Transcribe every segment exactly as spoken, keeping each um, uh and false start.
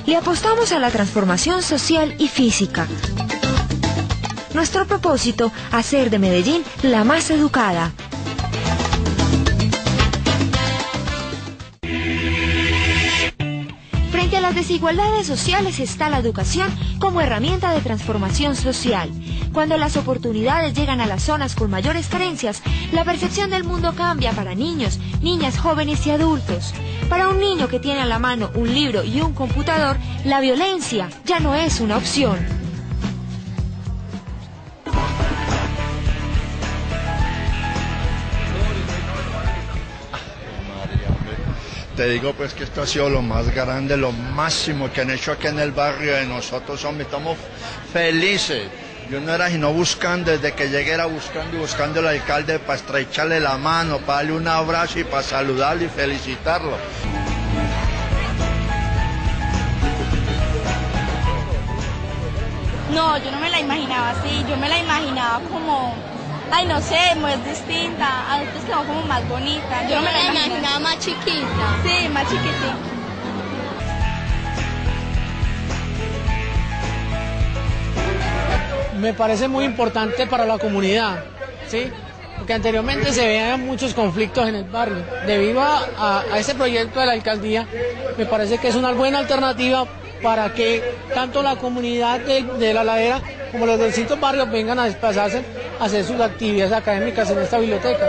Le apostamos a la transformación social y física. Nuestro propósito, hacer de Medellín la más educada. Frente a las desigualdades sociales está la educación como herramienta de transformación social. Cuando las oportunidades llegan a las zonas con mayores carencias, la percepción del mundo cambia para niños, niñas, jóvenes y adultos. Para un niño que tiene a la mano un libro y un computador, la violencia ya no es una opción. Te digo pues que esto ha sido lo más grande, lo máximo que han hecho aquí en el barrio de nosotros, hombre, estamos felices. Yo no era sino buscando, desde que llegué era buscando y buscando al alcalde para estrecharle la mano, para darle un abrazo y para saludarlo y felicitarlo. No, yo no me la imaginaba así, yo me la imaginaba como, ay no sé, muy distinta, a nosotros quedó como más bonita. Yo, yo no me la imaginaba, imaginaba más chiquita. Sí, más chiquitita. Me parece muy importante para la comunidad, ¿sí? Porque anteriormente se veían muchos conflictos en el barrio. Debido a, a, a ese proyecto de la alcaldía, me parece que es una buena alternativa para que tanto la comunidad de, de La Ladera como los del distintos barrios vengan a desplazarse a hacer sus actividades académicas en esta biblioteca.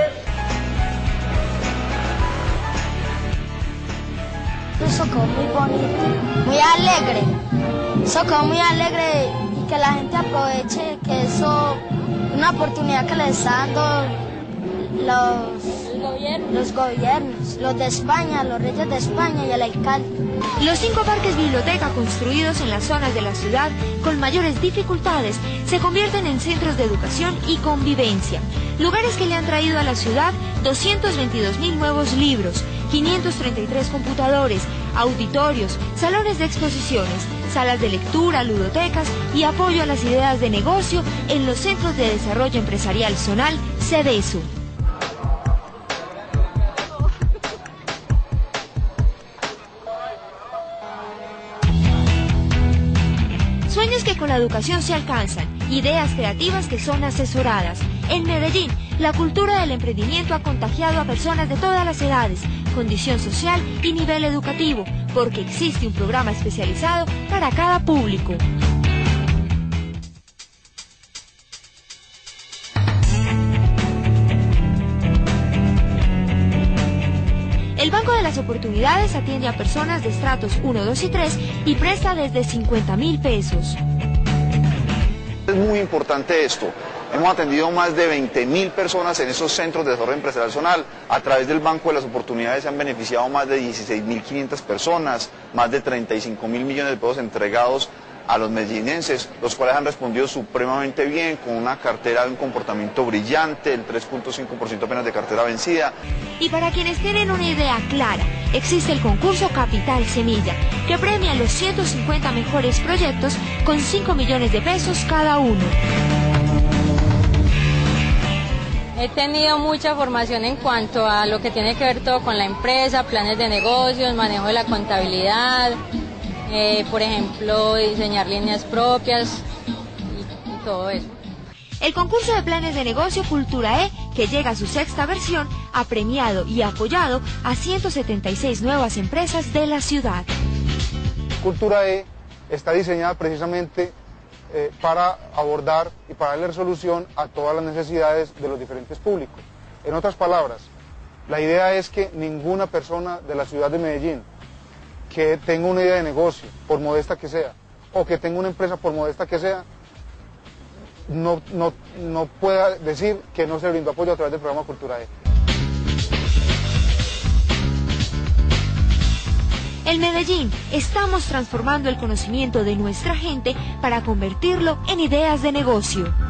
Eso quedó muy bonito, muy alegre. Eso quedó muy alegre y que la gente aproveche que eso es una oportunidad que le están dando los, gobierno. los gobiernos, los de España, los reyes de España y el alcalde. Los cinco parques biblioteca construidos en las zonas de la ciudad con mayores dificultades se convierten en centros de educación y convivencia, lugares que le han traído a la ciudad doscientos veintidós mil nuevos libros, quinientos treinta y tres computadores, auditorios, salones de exposiciones, salas de lectura, ludotecas y apoyo a las ideas de negocio en los Centros de Desarrollo Empresarial Zonal, CEDESO. Sueños que con la educación se alcanzan, ideas creativas que son asesoradas. En Medellín, la cultura del emprendimiento ha contagiado a personas de todas las edades, condición social y nivel educativo, porque existe un programa especializado para cada público. El Banco de las Oportunidades atiende a personas de estratos uno, dos y tres y presta desde cincuenta mil pesos. Es muy importante esto. Hemos atendido más de veinte mil personas en esos centros de desarrollo empresarial zonal. A través del Banco de las Oportunidades se han beneficiado más de dieciséis mil quinientas personas, más de treinta y cinco mil millones de pesos entregados a los medellinenses, los cuales han respondido supremamente bien, con una cartera de un comportamiento brillante, el tres punto cinco por ciento apenas de cartera vencida. Y para quienes tienen una idea clara, existe el concurso Capital Semilla, que premia los ciento cincuenta mejores proyectos con cinco millones de pesos cada uno. He tenido mucha formación en cuanto a lo que tiene que ver todo con la empresa, planes de negocios, manejo de la contabilidad, eh, por ejemplo, diseñar líneas propias y, y todo eso. El concurso de planes de negocio Cultura E, que llega a su sexta versión, ha premiado y apoyado a ciento setenta y seis nuevas empresas de la ciudad. Cultura E está diseñada precisamente eh, para abordar y para darle solución a todas las necesidades de los diferentes públicos. En otras palabras, la idea es que ninguna persona de la ciudad de Medellín que tenga una idea de negocio, por modesta que sea, o que tenga una empresa por modesta que sea, no, no, no pueda decir que no se le brindó apoyo a través del programa Cultura E. En Medellín estamos transformando el conocimiento de nuestra gente para convertirlo en ideas de negocio.